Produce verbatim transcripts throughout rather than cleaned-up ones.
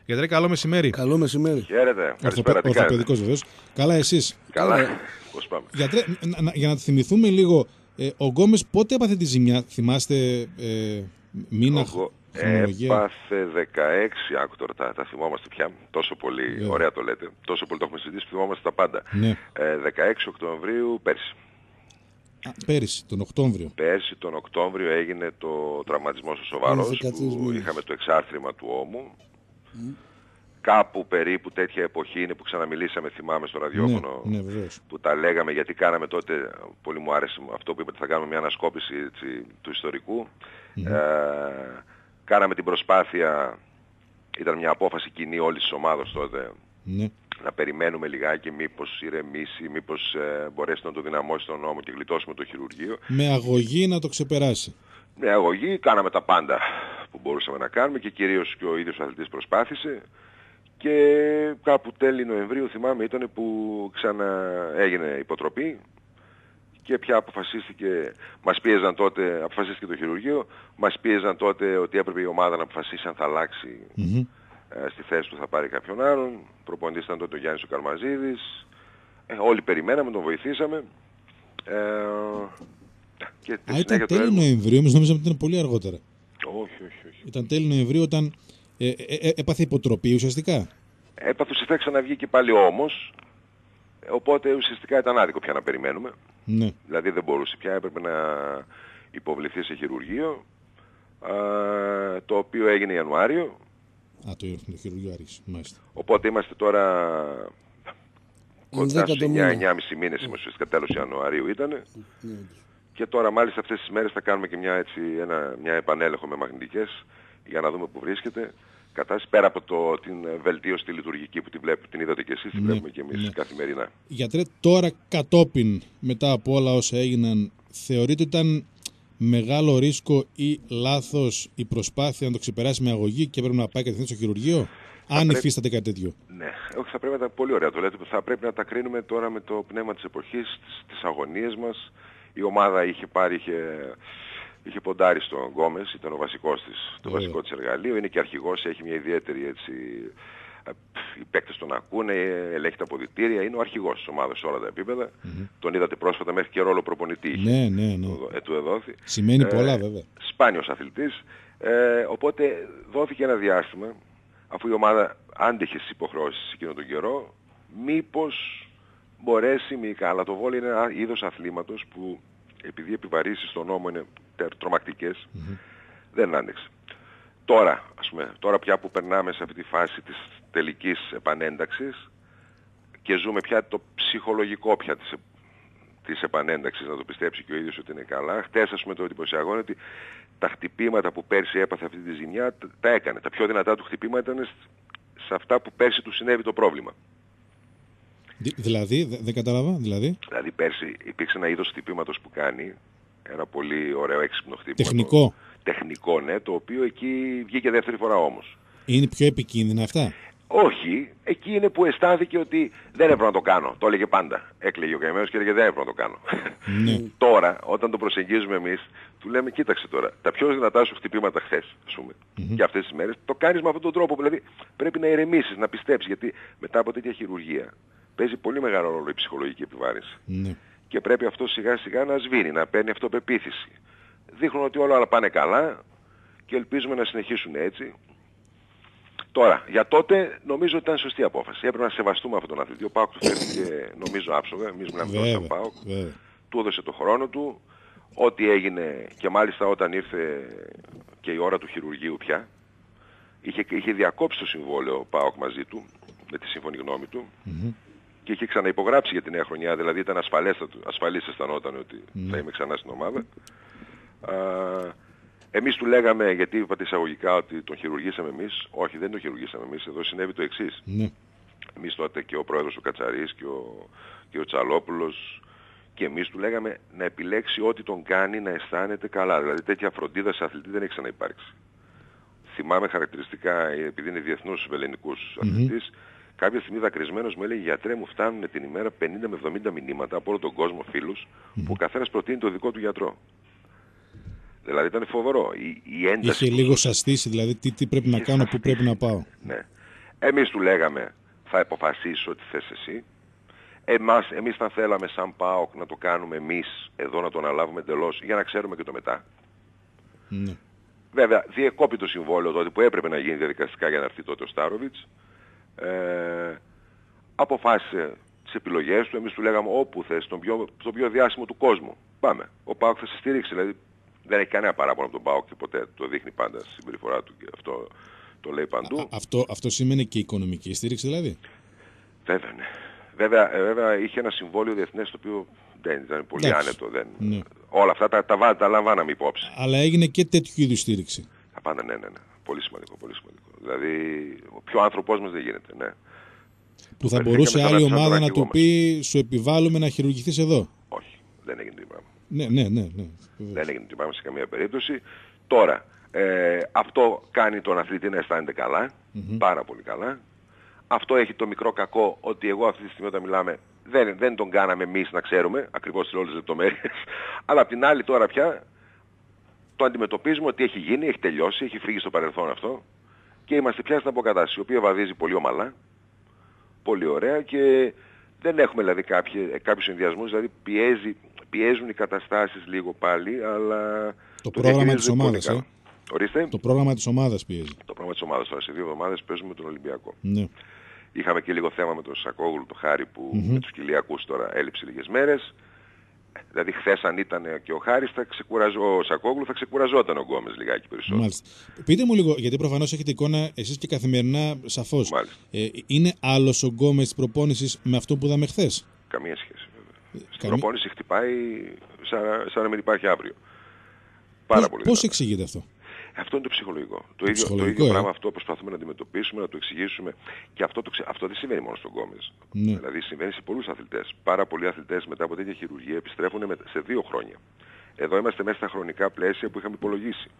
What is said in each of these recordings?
Γιατρέ, καλό μεσημέρι. Καλό μεσημέρι. Χαίρετε. Καλησπέρα. Ορθοπαιδικός βεβαίως. Καλά, εσείς? Καλά. Πώς πάμε? Γιατρέ, να, να, για να θυμηθούμε λίγο, ε, ο Γκόμες πότε έπαθε τη ζημιά, θυμάστε ε, μήνα, Εγώ χρονολογία? έπαθε δεκαέξι, άκου τώρα, τα, τα θυμόμαστε πια, τόσο πολύ, yeah. ωραία το λέτε, τόσο πολύ το έχουμε συζητήσει, θυμόμαστε τα πάντα. Ναι. Ε, δεκαέξι Οκτωβρίου πέρσι. Α, πέρυσι, τον Οκτώβριο. Πέρσι τον Οκτώβριο έγινε το τραυματισμός ο σοβαρός, που είχαμε το εξάρτημα του ώμου. Mm. Κάπου περίπου τέτοια εποχή είναι που ξαναμιλήσαμε, θυμάμαι, στο ραδιόφωνο, ναι, ναι, που τα λέγαμε, γιατί κάναμε τότε, πολύ μου άρεσε αυτό που είπατε, θα κάνουμε μια ανασκόπηση έτσι, του ιστορικού. Mm-hmm. Ε, κάναμε την προσπάθεια, ήταν μια απόφαση κοινή όλης της ομάδας τότε, ναι. να περιμένουμε λιγάκι μήπως ηρεμήσει, μήπως ε, μπορέσει να το δυναμώσει τον νόμο και γλιτώσουμε το χειρουργείο. Με αγωγή να το ξεπεράσει. Με αγωγή κάναμε τα πάντα που μπορούσαμε να κάνουμε και κυρίως και ο ίδιος ο αθλητής προσπάθησε. Και κάπου τέλη Νοεμβρίου θυμάμαι ήταν που ξανά έγινε υποτροπή και πια αποφασίστηκε, μας πίεζαν τότε, αποφασίστηκε το χειρουργείο, μας πίεζαν τότε ότι έπρεπε η ομάδα να αποφασίσει αν θα αλλάξει mm-hmm. ε, στη θέση του, θα πάρει κάποιον άλλον. Προπονητής ήταν τότε ο Γιάννης ο Καρμαζίδης, ε, όλοι περιμέναμε, τον βοηθήσαμε. Ε, και Α, ήταν τέλη Νοεμβρίου, εμείς νομίζαμε ότι ήταν πολύ αργότερα. Όχι, όχι, όχι. Ήταν τέλη Νοεμβρίου όταν ε, ε, ε, έπαθε υποτροπή ουσιαστικά. Έπαθε ουσιαστικά, ξαναβγήκε πάλι όμως, οπότε ουσιαστικά ήταν άδικο πια να περιμένουμε. Ναι. Δηλαδή δεν μπορούσε πια, έπρεπε να υποβληθεί σε χειρουργείο, α, το οποίο έγινε Ιανουάριο. Α, το, το χειρουργείο άρχισε, μάλιστα. Οπότε είμαστε τώρα κοντά στους εννιά με εννιά και μισό μήνες, είμαστε ουσιαστικά τέλος Ιανουαρίου ήταν. Mm. Και τώρα μάλιστα αυτές τις μέρες θα κάνουμε και μια, έτσι, ένα, μια επανέλεγχο με μαγνητικές για να δούμε που βρίσκεται. Κατάσταση, πέρα από το, την βελτίωση τη λειτουργική που την, βλέπ, την είδατε και εσείς, την ναι, βλέπουμε και εμείς ναι. καθημερινά. Γιατρέ, τώρα κατόπιν, μετά από όλα όσα έγιναν, θεωρείτε ότι ήταν μεγάλο ρίσκο ή λάθος η προσπάθεια να το ξεπεράσει με αγωγή και πρέπει να πάει κατευθείαν στο χειρουργείο, θα αν πρέπει... υφίσταται κάτι τέτοιο? Ναι, όχι, θα πρέπει να τα πολύ ωραία το λέτε, θα πρέπει να τα κρίνουμε τώρα με το πνεύμα της εποχής, τις, τις αγωνίες μας. Η ομάδα είχε πάρει, είχε... Είχε ποντάρει στον Γκόμες, ήταν ο βασικός της, το yeah. βασικό της εργαλείο, είναι και αρχηγός, έχει μια ιδιαίτερη έτσι, οι παίκτες τον ακούνε, ελέγχει τα αποδυτήρια, είναι ο αρχηγός της ομάδας σε όλα τα επίπεδα. Mm-hmm. Τον είδατε πρόσφατα, μέχρι και ρόλο προπονητή είχε, ναι, ναι, ναι. του, ε, του εδόθη. Σημαίνει ε, πολλά βέβαια. Σπάνιος αθλητής, ε, οπότε δόθηκε ένα διάστημα, αφού η ομάδα άντεχε στις υποχρεώσεις εκείνον τον καιρό, μήπως μπορέσει μήκα, αλλά το βόλεϊ είναι ένα είδος αθλήματος που επειδή οι επιβαρύσεις στον νόμο είναι τρομακτικές, mm-hmm. δεν άνοιξε. Τώρα, ας πούμε, τώρα πια που περνάμε σε αυτή τη φάση της τελικής επανένταξης και ζούμε πια το ψυχολογικό πια της, της επανένταξης, να το πιστέψει και ο ίδιος ότι είναι καλά. Χτες, ας πούμε, το εντυπωσιακό είναι ότι τα χτυπήματα που πέρσι έπαθε αυτή τη ζημιά τα έκανε. Τα πιο δυνατά του χτυπήματα είναι σε αυτά που πέρσι του συνέβη το πρόβλημα. Δηλαδή, δεν κατάλαβα, δηλαδή. Δηλαδή πέρσι υπήρξε ένα είδος χτυπήματος που κάνει, ένα πολύ ωραίο έξυπνο χτύπημα. Τεχνικό. Το, τεχνικό, ναι, το οποίο εκεί βγήκε δεύτερη φορά όμως. Είναι πιο επικίνδυνα αυτά? Όχι, εκεί είναι που αισθάνθηκε ότι δεν έπρεπε να το κάνω. Το έλεγε πάντα. Έκλαιγε ο καημένος και έλεγε δεν έπρεπε να το κάνω. Ναι. Τώρα, όταν το προσεγγίζουμε εμείς, του λέμε κοίταξε τώρα, τα πιο δυνατά σου χτυπήματα χθες, ας πούμε, mm-hmm. και αυτές τις μέρες, το κάνεις με αυτόν τον τρόπο. Δηλαδή πρέπει να ηρεμήσεις, να πιστέψεις, γιατί μετά από τέτοια χειρουργία παίζει πολύ μεγάλο ρόλο η ψυχολογική επιβάρυνση. Ναι. Και πρέπει αυτό σιγά σιγά να σβήνει, να παίρνει αυτοπεποίθηση. Δείχνουν ότι όλα πάνε καλά και ελπίζουμε να συνεχίσουν έτσι. Τώρα, για τότε νομίζω ότι ήταν σωστή απόφαση. Έπρεπε να σεβαστούμε αυτόν τον αθλητή. Ο ΠΑΟΚ του φέρθηκε νομίζω άψογα. Εμείς μιλάμε τώρα για τον ΠΑΟΚ. Του έδωσε το χρόνο του. Ό,τι έγινε και μάλιστα όταν ήρθε και η ώρα του χειρουργείου πια, είχε, είχε διακόψει το συμβόλαιο ο ΠΑΟΚ μαζί του, με τη σύμφωνη γνώμη του. Mm-hmm. Και είχε ξαναυπογράψει για τη νέα χρονιά, δηλαδή ήταν ασφαλής αισθανόταν ότι mm. θα είμαι ξανά στην ομάδα. Α, εμείς του λέγαμε, γιατί είπατε εισαγωγικά ότι τον χειρουργήσαμε εμείς. Όχι, δεν τον χειρουργήσαμε εμείς, εδώ συνέβη το εξής. Mm. Εμείς τότε και ο πρόεδρος ο Κατσαρής και ο, και ο Τσαλόπουλος και εμείς του λέγαμε να επιλέξει ό,τι τον κάνει να αισθάνεται καλά. Δηλαδή τέτοια φροντίδα σε αθλητή δεν έχει ξαναυπάρξει. Θυμάμαι χαρακτηριστικά, επειδή είναι διεθνούς βεληνικούς mm-hmm. αθλητής, κάποια στιγμή δακρυσμένος μου έλεγε γιατρέ μου φτάνουν την ημέρα πενήντα με εβδομήντα μηνύματα από όλο τον κόσμο φίλους mm-hmm. που ο καθένας προτείνει το δικό του γιατρό. Δηλαδή ήταν φοβερό. Η, η ένταση είχε λίγο σας στήσει, δηλαδή τι, τι πρέπει να κάνω, πού πρέπει να πάω. Ναι. Εμείς του λέγαμε θα αποφασίσεις ό,τι θες εσύ. Εμάς, εμείς θα θέλαμε σαν ΠΑΟΚ να το κάνουμε εμείς εδώ, να το αναλάβουμε εντελώς για να ξέρουμε και το μετά. Ναι. Βέβαια, διεκόπη το συμβόλαιο τότε που έπρεπε να γίνει διαδικαστικά για να έρθει τότε ο Στάροβιτς. Ε, αποφάσισε τις επιλογές του, εμείς του λέγαμε όπου θες, στον πιο, στο πιο διάσημο του κόσμου. Πάμε. Ο ΠΑΟΚ θα σε στηρίξει, δηλαδή δεν έχει κανένα παράπονο από τον ΠΑΟΚ και ποτέ το δείχνει πάντα στη συμπεριφορά του και αυτό το λέει παντού. Α, αυτό, αυτό σημαίνει και οικονομική στήριξη δηλαδή. Βέβαια, ναι. Βέβαια, ε, βέβαια είχε ένα συμβόλαιο διεθνές το οποίο δεν ήταν πολύ Εντάξει. άνετο. Δεν... Ναι. Όλα αυτά τα, τα, τα λαμβάναμε υπόψη. Αλλά έγινε και τέτοιου είδους στήριξη. Τα πάντα, ναι, ναι, ναι. Πολύ σημαντικό, πολύ σημαντικό. Δηλαδή, ο πιο άνθρωπός μας δεν γίνεται, ναι. Που θα μπορούσε άλλη ομάδα να του πει σου επιβάλλουμε να χειρουργηθείς εδώ. Όχι, δεν έγινε τίποτα. Ναι, ναι, ναι, ναι. Δεν έγινε τίποτα σε καμία περίπτωση. Τώρα, ε, αυτό κάνει τον αθλητή να αισθάνεται καλά, mm-hmm. πάρα πολύ καλά. Αυτό έχει το μικρό κακό ότι εγώ αυτή τη στιγμή όταν μιλάμε δεν, δεν τον κάναμε εμείς να ξέρουμε ακριβώς τις όλες τις λεπτομέρειες. Αλλά απ' την άλλη τώρα πια το αντιμετωπίζουμε ότι έχει γίνει, έχει τελειώσει, έχει φύγει στο παρελθόν αυτό και είμαστε πια στην αποκατάσταση, η οποία βαδίζει πολύ ομαλά, πολύ ωραία και δεν έχουμε δηλαδή κάποιους συνδυασμούς, δηλαδή πιέζει, πιέζουν οι καταστάσεις λίγο πάλι, αλλά... Το, το πρόγραμμα της ομάδας, ε. Ορίστε. Το πρόγραμμα της ομάδας πιέζει. Το πρόγραμμα της ομάδας, τώρα σε δύο εβδομάδες παίζουμε τον Ολυμπιακό. Ναι. Είχαμε και λίγο θέμα με τον Σακόγλου, το Χάρη που mm-hmm. με τους κοιλιακούς τώρα έλειψε λίγες μέρες. Δηλαδή χθες αν ήταν και ο Χάρης θα ξεκουραζό, ο Σακόγλου θα ξεκουραζόταν ο Γκόμες λιγάκι περισσότερο. Μάλιστα. Πείτε μου λίγο, γιατί προφανώς έχετε εικόνα εσείς και καθημερινά σαφώς. Ε, είναι άλλος ο Γκόμες της προπόνησης με αυτό που είδαμε χθες? Καμία σχέση βέβαια. Στην Καμία... προπόνηση χτυπάει σαν, σαν να μην υπάρχει αύριο. Πάρα πώς, πολύ. Πώς εξηγείται αυτό? Αυτό είναι το ψυχολογικό. Το, το ίδιο, ψυχολογικό, το ίδιο ε. πράγμα αυτό προσπαθούμε να αντιμετωπίσουμε, να το εξηγήσουμε. Και αυτό, το, αυτό δεν συμβαίνει μόνο στον Γκόμες. Ναι. Δηλαδή συμβαίνει σε πολλούς αθλητές. Πάρα πολλοί αθλητές μετά από τέτοια χειρουργία επιστρέφουν σε δύο χρόνια. Εδώ είμαστε μέσα στα χρονικά πλαίσια που είχαμε υπολογίσει.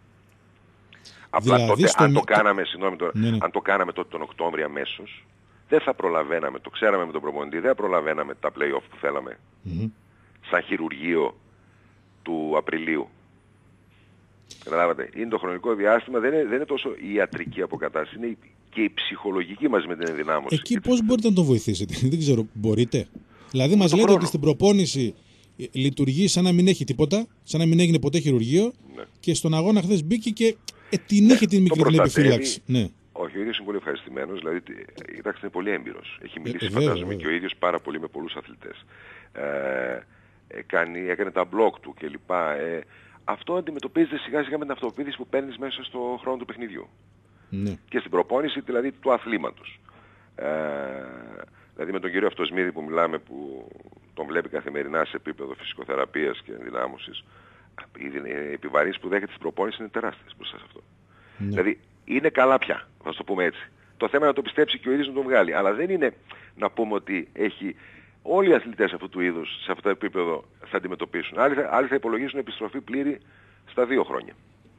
Απλά δηλαδή τότε, στον... αν το κάναμε, συγγνώμη τώρα, ναι, ναι. αν το κάναμε τότε τον Οκτώβριο αμέσως, δεν θα προλαβαίναμε, το ξέραμε με τον προπονητή, δεν θα προλαβαίναμε τα play-off που θέλαμε. Mm-hmm. Σαν χειρουργείο του Απριλίου. Καταλάβατε, είναι το χρονικό διάστημα, δεν είναι, δεν είναι τόσο η ιατρική αποκατάσταση, είναι και η ψυχολογική μας με την ενδυνάμωση. Εκεί πώς μπορείτε να τον βοηθήσετε? Δεν ξέρω, μπορείτε? Δηλαδή μας λέτε χρόνο. ότι στην προπόνηση λειτουργεί σαν να μην έχει τίποτα, σαν να μην έγινε ποτέ χειρουργείο, ναι. Και στον αγώνα χθες μπήκε και ε, την ναι, είχε την μικρή την επιφύλαξη. Ναι. Όχι, ο ίδιος είναι πολύ ευχαριστημένος, δηλαδή, κοιτάξτε, είναι πολύ έμπειρος. Έχει μιλήσει, ε, φαντάζομαι, βέβαια. Και ο ίδιος πάρα πολύ με πολλούς αθλητές. Ε, ε, κάνει, έκανε τα blog του κλπ. Ε, αυτό αντιμετωπίζεται σιγά σιγά με την αυτοποίθηση που παίρνεις μέσα στο χρόνο του παιχνιδιού. Ναι. Και στην προπόνηση δηλαδή του αθλήματος. Ε, δηλαδή με τον κύριο Αυτοσμίδη που μιλάμε, που τον βλέπει καθημερινά σε επίπεδο φυσικοθεραπείας και ενδυνάμωσης, οι επιβαρύνσεις που δέχεται στην προπόνηση είναι τεράστιες μπροστά σε αυτό. Ναι. Δηλαδή είναι καλά πια, θα το πούμε έτσι. Το θέμα είναι να το πιστέψει και ο ίδιος να τον βγάλει. Αλλά δεν είναι να πούμε ότι έχει... Όλοι οι αθλητές αυτού του είδους σε αυτό το επίπεδο θα αντιμετωπίσουν. Άλλοι θα, άλλοι θα υπολογίσουν επιστροφή πλήρη στα δύο χρόνια.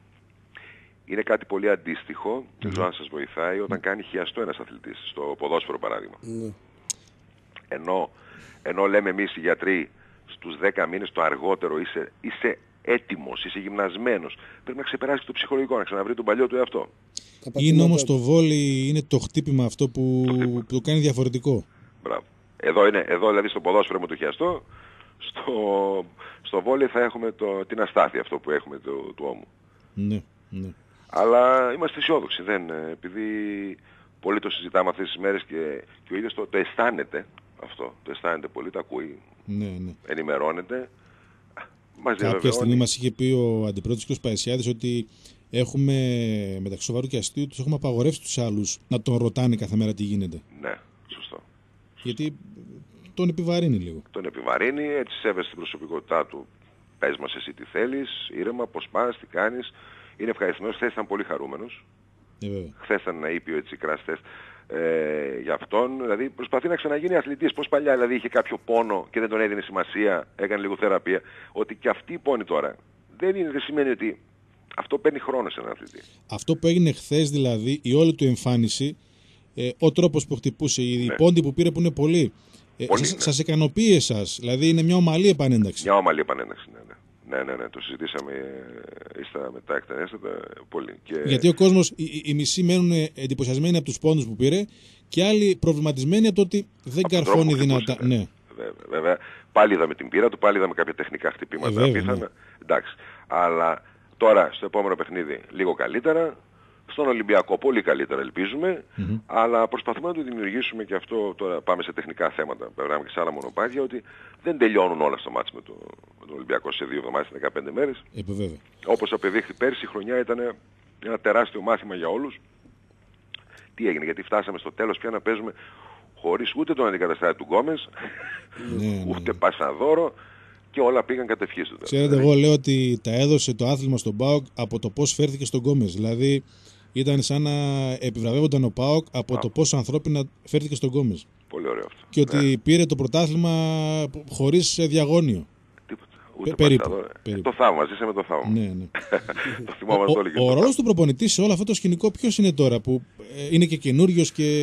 Είναι κάτι πολύ αντίστοιχο, δεν ξέρω αν σας βοηθάει, όταν κάνει χιαστό ένας αθλητής, στο ποδόσφαιρο παράδειγμα. Mm. Ενώ, ενώ λέμε εμείς οι γιατροί στους δέκα μήνες το αργότερο είσαι, είσαι έτοιμος, είσαι γυμνασμένος. Πρέπει να ξεπεράσει το ψυχολογικό, να ξαναβρει τον παλιό του εαυτό. Είναι όμως το βόλι, είναι το χτύπημα αυτό που το, χτύπημα. που το κάνει διαφορετικό. Μπράβο. Εδώ, είναι, εδώ δηλαδή στο ποδόσφαιρο με το χιαστό, στο, στο βόλι θα έχουμε το, την αστάθεια αυτό που έχουμε του, του ώμου. Ναι, ναι. Αλλά είμαστε αισιόδοξοι, δεν, επειδή πολύ το συζητάμε αυτές τις μέρες και, και ο ίδιος το, το αισθάνεται αυτό, το αισθάνεται πολύ, το ακούει, ναι, ναι. ενημερώνεται. Μας Κάποια στιγμή μας είχε πει ο αντιπρόεδρος κ. Παϊσιάδης ότι έχουμε, μεταξύ σοβαρού και αστείου, τους έχουμε απαγορεύσει τους άλλους να τον ρωτάνε κάθε μέρα τι γίνεται. Ναι, σωστό. Γιατί τον επιβαρύνει λίγο. Τον επιβαρύνει, έτσι σέβεσαι την προσωπικότητά του. Πες μας εσύ τι θέλεις, ήρεμα, πώς πας, τι κάνεις. Είναι ευχαριστημένος, χθες ήταν πολύ χαρούμενος. Ε, χθες ήταν ένα ήπιο έτσι κραστές ε, για αυτόν. Δηλαδή προσπαθεί να ξαναγίνει αθλητής. Πώς παλιά δηλαδή είχε κάποιο πόνο και δεν τον έδινε σημασία, έκανε λίγο θεραπεία. Ότι και αυτή η πόνη τώρα δεν, είναι, δεν σημαίνει ότι αυτό παίρνει χρόνο σε έναν αθλητή. Αυτό που έγινε χθες δηλαδή, η όλη του εμφάνιση, ε, ο τρόπος που χτυπούσε, οι ναι. πόντοι που πήρε που είναι πολλοί. Ε, πολύ σας, ναι. σας ικανοποιεί εσάς, δηλαδή είναι μια ομαλή επανένταξη. Μια ομαλή επανένταξη, ναι. ναι. Ναι, ναι, ναι, το συζητήσαμε στα μετά εκτενέστατα πολύ. Και... Γιατί ο κόσμος, οι, οι μισοί μένουν εντυπωσιασμένοι από τους πόντους που πήρε και άλλοι προβληματισμένοι από το ότι δεν από καρφώνει δυνατά. Ναι. Ναι. Βέβαια, βέβαια, πάλι είδαμε την πείρα του, πάλι είδαμε κάποια τεχνικά χτυπήματα. Ε, βέβαια, ναι. Εντάξει. Αλλά τώρα στο επόμενο παιχνίδι λίγο καλύτερα. Στον Ολυμπιακό πολύ καλύτερα ελπίζουμε, mm-hmm. αλλά προσπαθούμε να το δημιουργήσουμε και αυτό, τώρα πάμε σε τεχνικά θέματα, περνάμε και σε άλλα μονοπάτια, ότι δεν τελειώνουν όλα στο μάτς με, το, με τον Ολυμπιακό σε δύο εβδομάδες, σε δεκαπέντε μέρες. Ε, Όπως απεδείχθη πέρσι, η χρονιά ήταν ένα τεράστιο μάθημα για όλους. Τι έγινε, γιατί φτάσαμε στο τέλος πια να παίζουμε χωρίς ούτε τον αντικαταστάτη του Γκόμες, ναι, ούτε ναι. Πασαδόρο, και όλα πήγαν κατευχής του. Ξέρετε, δηλαδή, εγώ λέω ότι τα έδωσε το άθλημα στον ΠΑΟΚ από το πώς φέρθηκε στον Γκόμες. Δηλαδή, ήταν σαν να επιβραβεύονταν ο ΠΑΟΚ από Α. το πόσο ανθρώπινα φέρθηκε στον Γκόμες. Πολύ ωραίο αυτό. Και ότι ναι. πήρε το πρωτάθλημα χωρίς διαγώνιο. Τίποτα. Ούτε περίπου, περίπου. περίπου. Το θαύμα, ζήσε με το θαύμα. Ναι, ναι. Το θυμόμαστε όλοι. Ο, ο ρόλος του προπονητή σε όλο αυτό το σκηνικό ποιος είναι τώρα, που είναι και καινούριος και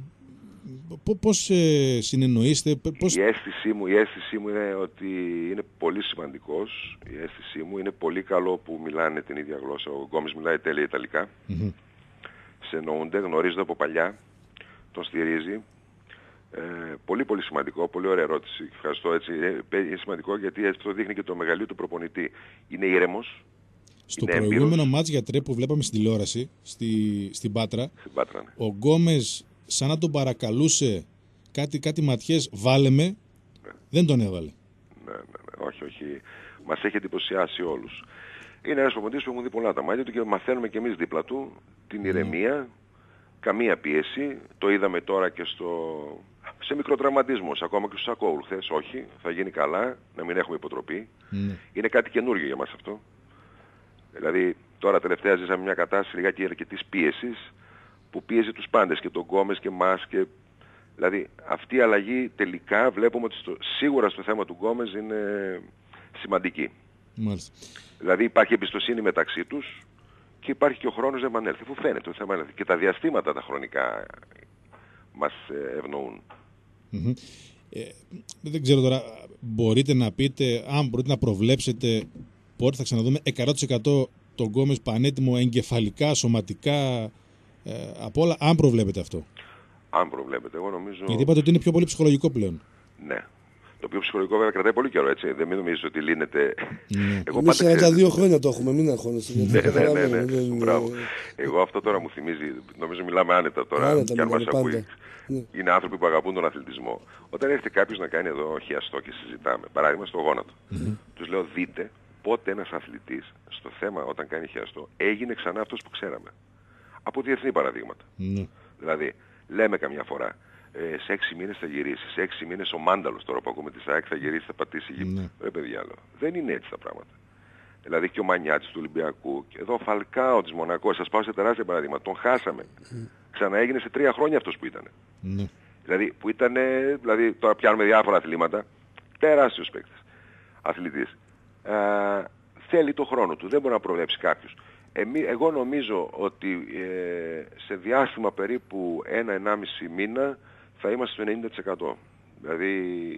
πώς ε, συνεννοείστε, πώς... Η αίσθησή μου, η αίσθησή μου είναι ότι είναι πολύ σημαντικός. Η αίσθησή μου είναι πολύ καλό που μιλάνε την ίδια γλώσσα. Ο Γκόμες μιλάει τέλεια Ιταλικά. Mm-hmm. Σε εννοούνται, γνωρίζονται από παλιά. Τον στηρίζει. Ε, πολύ πολύ σημαντικό, πολύ ωραία ερώτηση. Ευχαριστώ έτσι. Είναι σημαντικό γιατί αυτό δείχνει και το μεγαλείο του προπονητή. Είναι ήρεμος. Στο είναι προηγούμενο μάτς για τρέ που βλέπαμε στην τηλεόραση, στη, στην Πάτρα, στην Πάτρα ναι. Ο Γκόμες σαν να τον παρακαλούσε κάτι, κάτι ματιές, βάλε με, ναι. δεν τον έβαλε. Ναι, ναι, ναι, όχι, όχι. Μας έχει εντυπωσιάσει όλους. Είναι ένας προπονητής που έχουν δει πολλά τα μάτια του και μαθαίνουμε και εμείς δίπλα του την ηρεμία, καμία πίεση. Το είδαμε τώρα και στο... σε μικροτραυματισμούς, ακόμα και στους Σακόγλου χθες. Όχι, θα γίνει καλά, να μην έχουμε υποτροπή. Mm. Είναι κάτι καινούργιο για μας αυτό. Δηλαδή τώρα τελευταία ζήσαμε μια κατάσταση λιγάκι αρκετής πίεσης που πίεζε τους πάντες και τον Γκόμες και εμάς και... Δηλαδή αυτή η αλλαγή τελικά βλέπουμε ότι στο... σίγουρα στο θέμα του Γκόμες είναι σημαντική. Μάλιστα. Δηλαδή υπάρχει εμπιστοσύνη μεταξύ τους και υπάρχει και ο χρόνος να επανέλθει. Αφού φαίνεται ότι θα επανέλθει. Και τα διαστήματα τα χρονικά μας ευνοούν. Mm-hmm. Ε, δεν ξέρω τώρα, μπορείτε να πείτε, αν μπορείτε να προβλέψετε πότε θα ξαναδούμε εκατό τοις εκατό τον Γκόμες πανέτοιμο εγκεφαλικά, σωματικά, ε, από όλα, αν προβλέπετε αυτό. Αν προβλέπετε, εγώ νομίζω... Γιατί είπατε ότι είναι πιο πολύ ψυχολογικό πλέον. Ναι. Το πιο ψυχολογικό βέβαια κρατάει πολύ καιρό, έτσι. Δεν μην νομίζεις ότι λύνεται... Ναι. Εγώ εμείς σαράντα δύο χρόνια το έχουμε, μην αγχώνεστε. Ναι, ναι, ναι, ναι, ναι. Μπράβο. Εγώ αυτό τώρα μου θυμίζει, νομίζω μιλάμε άνετα τώρα, άνετα, και αν μας ακούει. Ναι. Είναι άνθρωποι που αγαπούν τον αθλητισμό. Όταν έρχεται κάποιος να κάνει εδώ χιαστό και συζητάμε, παράδειγμα στο γόνατο, mm-hmm. τους λέω δείτε πότε ένας αθλητής στο θέμα όταν κάνει χιαστό έγινε ξανά αυτός που ξέραμε. Από διεθνή παραδείγματα. Mm-hmm. Δηλαδή, λέμε καμιά φορά, ε, σε έξι μήνες θα γυρίσει, σε έξι μήνες ο Μάνταλος τώρα που ακούμε τη ΣΑΕΚ θα γυρίσει, θα πατήσει γη. Mm-hmm. Ρε παιδιά, λέω. Δεν είναι έτσι τα πράγματα. Δηλαδή και ο Μανιάτης του Ολυμπιακού, και εδώ ο Φαλκάο της Μονακό, σας πάω σε τεράστια παραδείγματα, τον χάσαμε. Mm-hmm. Ξαναέγινε σε τρία χρόνια αυτός που ήταν. Mm-hmm. Δηλαδή, που ήταν, δηλαδή τώρα πιάνουμε διάφορα αθλήματα, τεράστιος παίκτης, αθλητής. Ε, θέλει το χρόνο του, δεν μπορεί να προβλέψει κάποιος. Εμεί, εγώ νομίζω ότι ε, σε διάστημα περίπου ένα ενάμιση μήνα θα είμαστε στο ενενήντα τοις εκατό. Δηλαδή,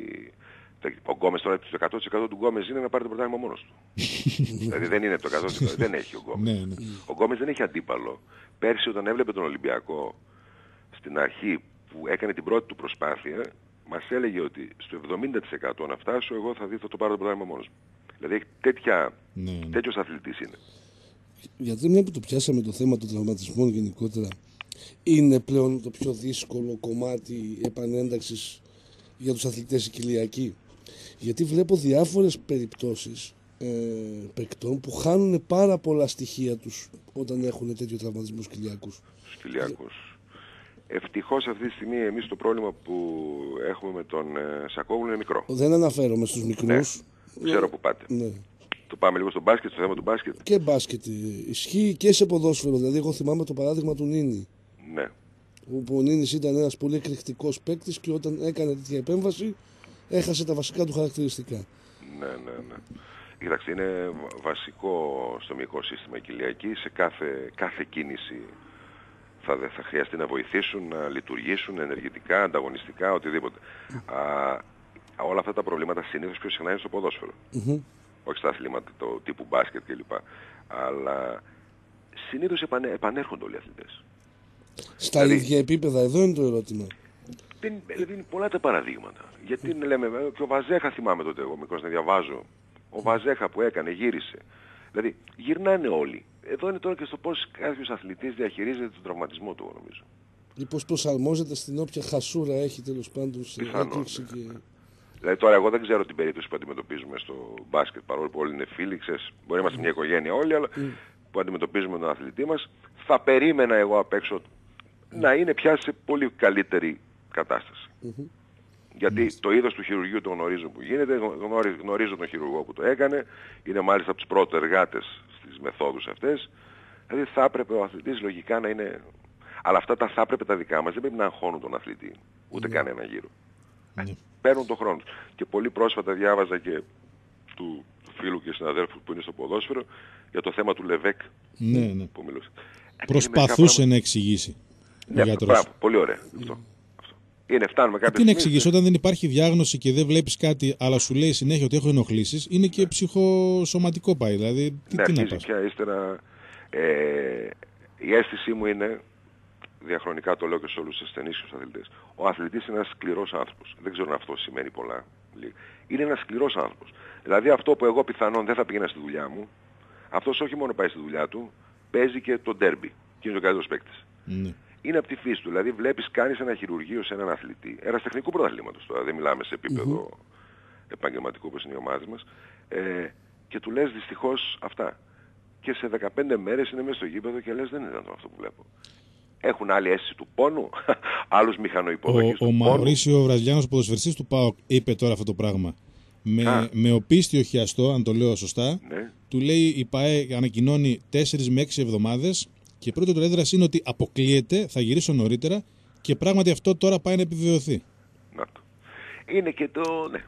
ο Γκόμες τώρα, το εκατό τοις εκατό του Γκόμες είναι να πάρει το πρωτάθλημα μόνος του. Δηλαδή δεν είναι το εκατό τοις εκατό, δεν έχει ο Γκόμες. Ναι, ναι. Ο Γκόμες δεν έχει αντίπαλο. Πέρσι όταν έβλεπε τον Ολυμπιακό στην αρχή που έκανε την πρώτη του προσπάθεια, μας έλεγε ότι στο εβδομήντα τοις εκατό να φτάσω, εγώ θα δει θα το πάρω το πρωτάθλημα μόνος μου. Δηλαδή τέτοια, ναι, ναι. τέτοιος αθλητής είναι. Γιατί μια που το πιάσαμε το θέμα των τραυματισμών γενικότερα, είναι πλέον το πιο δύσκολο κομμάτι επανένταξης για τους αθλητές οικιλιακοί. Γιατί βλέπω διάφορες περιπτώσεις ε, παικτών που χάνουν πάρα πολλά στοιχεία τους όταν έχουν τέτοιο τραυματισμό κοιλιακούς. Κοιλιακούς. Ευτυχώς αυτή τη στιγμή εμείς το πρόβλημα που έχουμε με τον ε, Σακόγλου είναι μικρό. Δεν αναφέρομαι στους μικρούς. Ναι, ξέρω που πάτε. Ναι. Το πάμε λίγο στο μπάσκετ, στο θέμα του μπάσκετ. Και μπάσκετ ισχύει και σε ποδόσφαιρο. Δηλαδή, εγώ θυμάμαι το παράδειγμα του Νίνη. Ναι. Όπου ο Νίνης ήταν ένας πολύ εκρηκτικός παίκτης και όταν έκανε τέτοια επέμβαση έχασε τα βασικά του χαρακτηριστικά. Ναι, ναι, ναι. Κοιτάξτε, είναι βασικό στο μυϊκό σύστημα κοιλιακή. Σε κάθε, κάθε κίνηση θα, θα χρειαστεί να βοηθήσουν, να λειτουργήσουν ενεργητικά, ανταγωνιστικά, οτιδήποτε. Α, όλα αυτά τα προβλήματα συνήθως πιο συχνά είναι στο ποδόσφαιρο. Mm-hmm. όχι στα αθλήματα το τύπου μπάσκετ κλπ. Αλλά συνήθως επανε, επανέρχονται όλοι οι αθλητές. Στα δηλαδή, ίδια επίπεδα, εδώ είναι το ερώτημα. Είναι, δηλαδή είναι πολλά τα παραδείγματα. Γιατί mm. λέμε, και ο Βαζέχα θυμάμαι τότε εγώ μικρός να διαβάζω. Ο Βαζέχα που έκανε, γύρισε. Δηλαδή γυρνάνε όλοι. Εδώ είναι τώρα και στο πώς κάποιος αθλητής διαχειρίζεται τον τραυματισμό του, νομίζω. Ή πώς προσαρμόζεται στην όποια χασούρα έχει τέλος πάντων σε έκρηξη ναι. και... Δηλαδή τώρα εγώ δεν ξέρω την περίπτωση που αντιμετωπίζουμε στο μπάσκετ, παρόλο που όλοι είναι φίλοι, ξέρεις, μπορεί να είμαστε μια οικογένεια όλοι, αλλά mm. που αντιμετωπίζουμε τον αθλητή μας, θα περίμενα εγώ απ' έξω mm. να είναι πια σε πολύ καλύτερη κατάσταση. Mm-hmm. Γιατί mm. το είδος του χειρουργείου το γνωρίζω που γίνεται, γνωρίζω, γνωρίζω τον χειρουργό που το έκανε, είναι μάλιστα από τους πρώτους εργάτες στις μεθόδους αυτές, δηλαδή θα έπρεπε ο αθλητής λογικά να είναι... Αλλά αυτά τα θα έπρεπε τα δικά μας, δεν πρέπει να αγχώνουν τον αθλητή, ούτε mm. κανένα γύρω. Mm. Παίρνουν τον χρόνο. Και πολύ πρόσφατα διάβαζα και του, του φίλου και συναδέλφου που είναι στο ποδόσφαιρο για το θέμα του Λεβέκ. Ναι, ναι. Που μιλούσε. Προσπαθούσε να εξηγήσει. Ναι, αυτό, μπράβο, πολύ ωραία. Mm. Αυτό, αυτό. Είναι, φτάνουμε κάποια τι να εξηγήσει, όταν δεν υπάρχει διάγνωση και δεν βλέπεις κάτι, αλλά σου λέει συνέχεια ότι έχω ενοχλήσεις, είναι και ψυχοσωματικό πάει. Δηλαδή, τι, ναι, τι να πας. Και ύστερα, ε, η αίσθησή μου είναι, διαχρονικά το λέω και σε όλους τους ασθενείς και τους αθλητές, ο αθλητής είναι ένας σκληρός άνθρωπος. Δεν ξέρω αν αυτό σημαίνει πολλά. Είναι ένας σκληρός άνθρωπος. Δηλαδή αυτό που εγώ πιθανόν δεν θα πήγαινα στη δουλειά μου, αυτός όχι μόνο πάει στη δουλειά του, παίζει και το ντέρμπι. Και είναι ο καλύτερος παίκτης. Mm. Είναι από τη φύση του. Δηλαδή βλέπεις, κάνεις ένα χειρουργείο σε έναν αθλητή, ερασιτεχνικού πρωταθλήματος τώρα, δεν μιλάμε σε επίπεδο mm-hmm. επαγγελματικού όπως είναι οι ομάδες μας, ε, και του λες δυστυχώς αυτά. Και σε δεκαπέντε μέρες είναι μέσα στο γήπεδο και λες δεν είναι αυτό που βλέπω. Έχουν άλλη αίσθηση του πόνου, άλλους μηχανοϊποδοχείς του ο πόνου. Ο Μαουρίσιο Βραζιλιάνος, ποδοσφαιριστής του ΠΑΟΚ, είπε τώρα αυτό το πράγμα. Με, με οπίστιο χιαστό, αν το λέω σωστά, ναι. του λέει η ΠΑΕ ανακοινώνει τέσσερις με έξι εβδομάδες και πρώτη του έδραση είναι ότι αποκλείεται, θα γυρίσω νωρίτερα και πράγματι αυτό τώρα πάει να επιβεβαιωθεί. Να το. Είναι και το... ναι.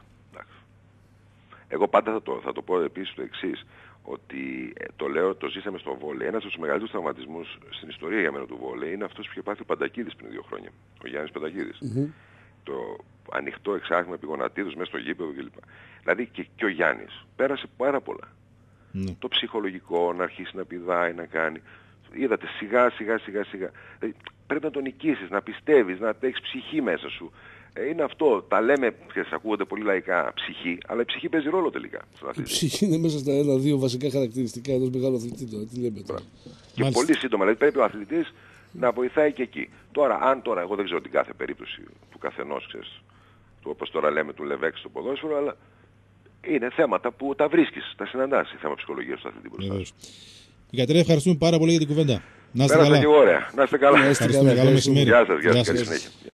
Εγώ πάντα θα το, θα το πω επίσης το εξής, ότι ε, το λέω, το ζήσαμε στο βόλεϊ. Ένας από τους μεγαλύτερους τραυματισμούς στην ιστορία για μένα του βόλεϊ είναι αυτός που είχε πάθει ο Παντακίδης πριν δύο χρόνια. Ο Γιάννης Παντακίδης. Mm-hmm. Το ανοιχτό εξάγημα επιγονατίδους μέσα στο γήπεδο κλπ. Δηλαδή και, και ο Γιάννης πέρασε πάρα πολλά. Mm. Το ψυχολογικό, να αρχίσει να πηδάει, να κάνει. Είδατε σιγά σιγά σιγά σιγά. Δηλαδή, πρέπει να τον νικήσεις, να πιστεύεις, να έχεις ψυχή μέσα σου. Είναι αυτό, τα λέμε, ξέρεις, ακούγονται πολύ λαϊκά, ψυχή, αλλά η ψυχή παίζει ρόλο τελικά. Η ψυχή είναι μέσα στα ένα-δύο βασικά χαρακτηριστικά ενός μεγάλου αθλητή τώρα, τι λέμε τώρα. Και μάλιστα. Πολύ σύντομα, δηλαδή πρέπει ο αθλητής να βοηθάει και εκεί. Τώρα, αν τώρα, εγώ δεν ξέρω την κάθε περίπτωση του καθενός, ξέρεις, του, όπως τώρα λέμε του Λεβέκ στο ποδόσφαιρο, αλλά είναι θέματα που τα βρίσκεις, τα συναντάς, θέμα ψυχολογίας του αθλητή μπροστά σου. Γατρέ, ευχαριστούμε πάρα πολύ για την κουβέντα. Να είστε καλά. καλά. Και ωραία. Να είστε καλά. Να είστε καλά. Καλό μεσημέρι. Γεια σας, γεια σας. Καλή συνέχεια.